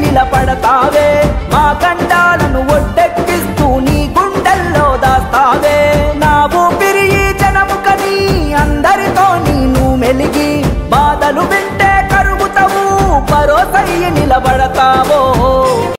వీల పడతావే మా గండాలను ఒడ్డెక్కిస్తూ నీ గుండెల్లో దాస్తావే నా ఊపిరి ఈ జనముకని అందరితో నీను మెలిగి